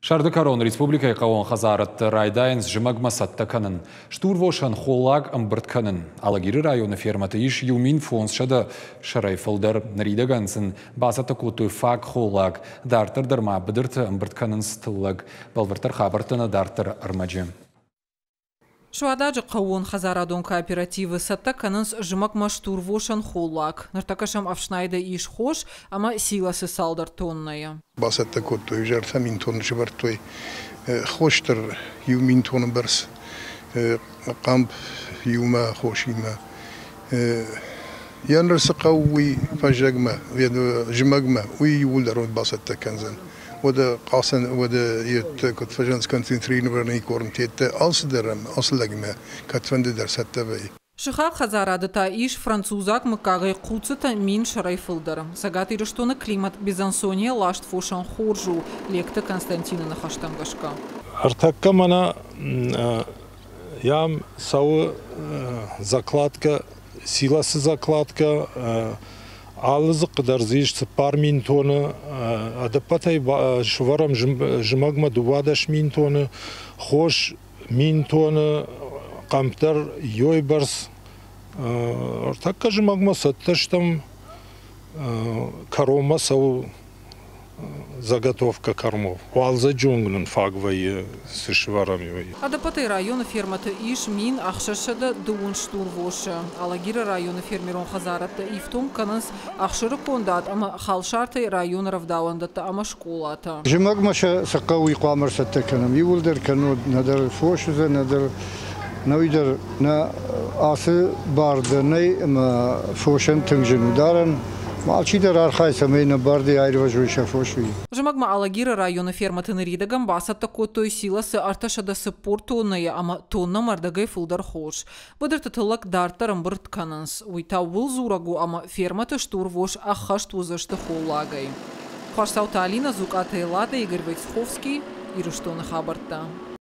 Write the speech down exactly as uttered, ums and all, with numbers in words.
Шарды Корон Республика Каон Хазарат Райдайнс Жимагма Саттаканын. Штурвошан Холлаг Амбртканын. Алагири районы ферматы иш Юмин Фонс шада Шарайфылдар Наридагансын Басата Куту Фак Холлаг Дартер Дарма Бдырт Амбртканын Стыллаг Балвартар Хабартана Дартер Армаджи. Шуададжи Каон Хазарадон кооперативы Саттаканынс Жимагма Штурвошан Холлаг. Нартакашам Авшнайда иш хош, ама силасы салдар тонная. Басата Куту Жар Самин тон Жибартой Хоштер Юмин тон Барс Камп Юма Хошима Янрс قوي فجأة ويا جمجمة ويولدرون باسطة كنزن وده قاسن وده يت كت فجأة كنتين ثرين ورني كورنتيت أصدرم أصلجمة كتفند درست تبعي Шихак Хазарадата иш французак мыкагай куцата мин Шарайфылдар. Сагати рештона климат Бизансония лашт фошан хоржу лекта Константина Нахаштангашка. Артакка мана ям сау закладка силасы закладка алызы қыдар зейшті пар мин тоны адапатай шварам жымагма дувадаш мин тоны хош мин тоны камптар йойбарс артакка жымагма сатташтам корома сау заготовка кормов. Уалза джунглен фагвай сышварам йой. Адапатай районы ферматы иш мин ахшашада дуун штурвоша. Алагира районы фермерон Хазаратта ифтум канас ахшыры кондат, ама халшартай район равдауандата, ама школата. Жимагмаша сақауи қамыр саттаканам. Юлдер кануд надар фошуза, надар навидер на асы бардынай, ама фошен тыңжынударан. Малчидер архайса мейна барды айрважуйша фошуи. Жимагма Алагира районы ферматы Наридаган басата котой силасы арташада сыппор тонная, ама тонна мардагай фылдар хош. Бадырты тылак дартарым бұрт кананс. Уйта выл зурагу, ама ферматы штурвош ахашт вузашты холлагай. Хваштаута Алина, Зук Атайлата, Игорь Войцховский, Ируштона Хабарта.